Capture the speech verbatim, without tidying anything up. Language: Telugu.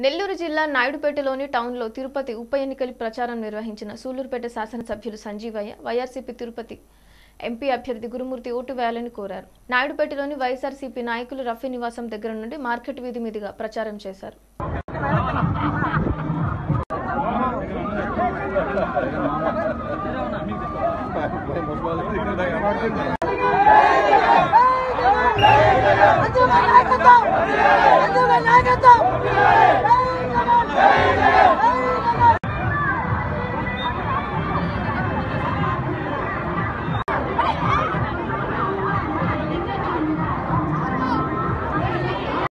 నెల్లూరు జిల్లా నాయుడుపేటలోని టౌన్లో తిరుపతి ఉప ఎన్నికల ప్రచారం నిర్వహించిన సూలూరుపేట శాసనసభ్యులు సంజీవయ్య వైఆర్సీపీ తిరుపతి ఎంపీ అభ్యర్థి గురుమూర్తి ఓటు వేయాలని కోరారు. నాయుడుపేటలోని వైఎస్ఆర్సీపీ నాయకులు రఫీ నివాసం దగ్గర నుండి మార్కెట్ వీధి మీదుగా ప్రచారం చేశారు. నాయకత్వం